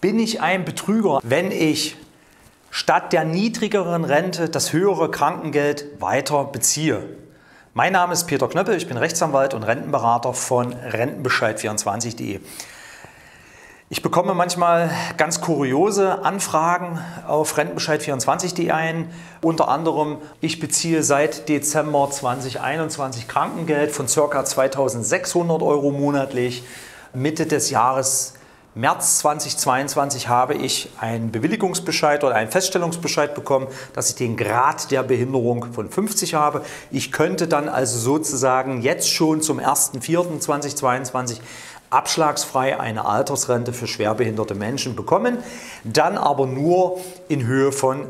Bin ich ein Betrüger, wenn ich statt der niedrigeren Rente das höhere Krankengeld weiter beziehe? Mein Name ist Peter Knöppel, ich bin Rechtsanwalt und Rentenberater von Rentenbescheid24.de. Ich bekomme manchmal ganz kuriose Anfragen auf Rentenbescheid24.de ein. Unter anderem, ich beziehe seit Dezember 2021 Krankengeld von ca. 2.600 € monatlich. Mitte des Jahres März 2022 habe ich einen Bewilligungsbescheid oder einen Feststellungsbescheid bekommen, dass ich den Grad der Behinderung von 50 habe. Ich könnte dann also sozusagen jetzt schon zum 1.4.2022 abschlagsfrei eine Altersrente für schwerbehinderte Menschen bekommen, dann aber nur in Höhe von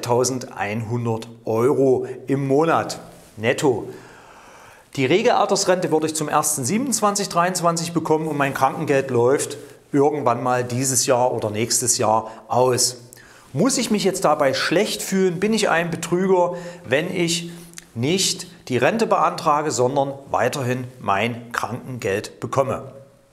2.100 € im Monat netto. Die Regelaltersrente würde ich zum 1.7.2023 bekommen und mein Krankengeld läuft irgendwann mal dieses Jahr oder nächstes Jahr aus. Muss ich mich jetzt dabei schlecht fühlen? Bin ich ein Betrüger, wenn ich nicht die Rente beantrage, sondern weiterhin mein Krankengeld bekomme?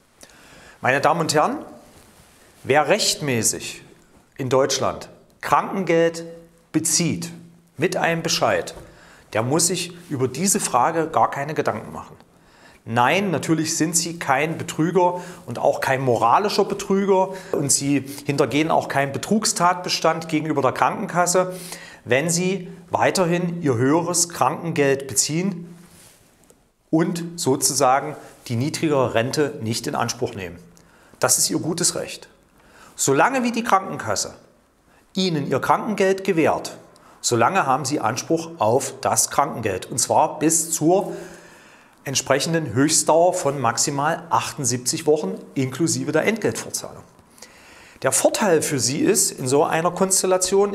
Meine Damen und Herren, wer rechtmäßig in Deutschland Krankengeld bezieht mit einem Bescheid, der muss sich über diese Frage gar keine Gedanken machen. Nein, natürlich sind Sie kein Betrüger und auch kein moralischer Betrüger und Sie hintergehen auch keinen Betrugstatbestand gegenüber der Krankenkasse, wenn Sie weiterhin Ihr höheres Krankengeld beziehen und sozusagen die niedrigere Rente nicht in Anspruch nehmen. Das ist Ihr gutes Recht. Solange wie die Krankenkasse Ihnen Ihr Krankengeld gewährt, solange haben Sie Anspruch auf das Krankengeld und zwar bis zur entsprechenden Höchstdauer von maximal 78 Wochen inklusive der Entgeltfortzahlung. Der Vorteil für Sie ist in so einer Konstellation,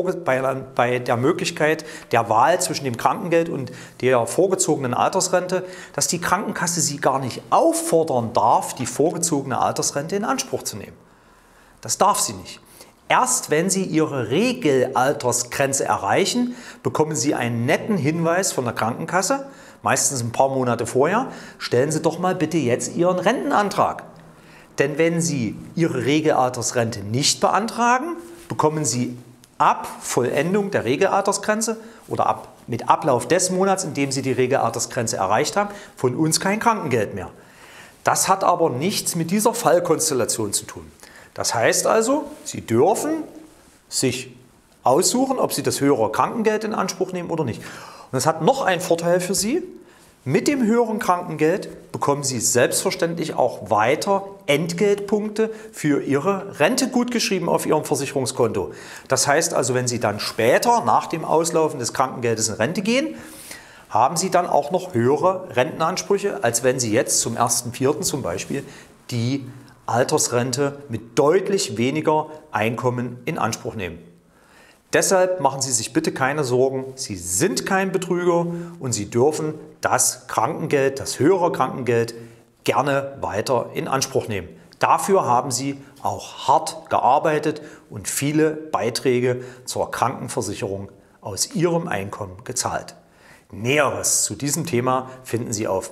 bei der Möglichkeit der Wahl zwischen dem Krankengeld und der vorgezogenen Altersrente, dass die Krankenkasse Sie gar nicht auffordern darf, die vorgezogene Altersrente in Anspruch zu nehmen. Das darf sie nicht. Erst wenn Sie Ihre Regelaltersgrenze erreichen, bekommen Sie einen netten Hinweis von der Krankenkasse, meistens ein paar Monate vorher, stellen Sie doch mal bitte jetzt Ihren Rentenantrag. Denn wenn Sie Ihre Regelaltersrente nicht beantragen, bekommen Sie ab Vollendung der Regelaltersgrenze oder mit Ablauf des Monats, in dem Sie die Regelaltersgrenze erreicht haben, von uns kein Krankengeld mehr. Das hat aber nichts mit dieser Fallkonstellation zu tun. Das heißt also, Sie dürfen sich aussuchen, ob Sie das höhere Krankengeld in Anspruch nehmen oder nicht. Und es hat noch einen Vorteil für Sie. Mit dem höheren Krankengeld bekommen Sie selbstverständlich auch weiter Entgeltpunkte für Ihre Rente gutgeschrieben auf Ihrem Versicherungskonto. Das heißt also, wenn Sie dann später nach dem Auslaufen des Krankengeldes in Rente gehen, haben Sie dann auch noch höhere Rentenansprüche, als wenn Sie jetzt zum 1.4. zum Beispiel die Altersrente mit deutlich weniger Einkommen in Anspruch nehmen. Deshalb machen Sie sich bitte keine Sorgen, Sie sind kein Betrüger und Sie dürfen das Krankengeld, das höhere Krankengeld, gerne weiter in Anspruch nehmen. Dafür haben Sie auch hart gearbeitet und viele Beiträge zur Krankenversicherung aus Ihrem Einkommen gezahlt. Näheres zu diesem Thema finden Sie auf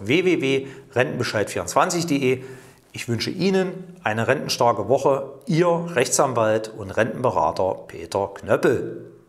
www.rentenbescheid24.de. Ich wünsche Ihnen eine rentenstarke Woche. Ihr Rechtsanwalt und Rentenberater Peter Knöppel.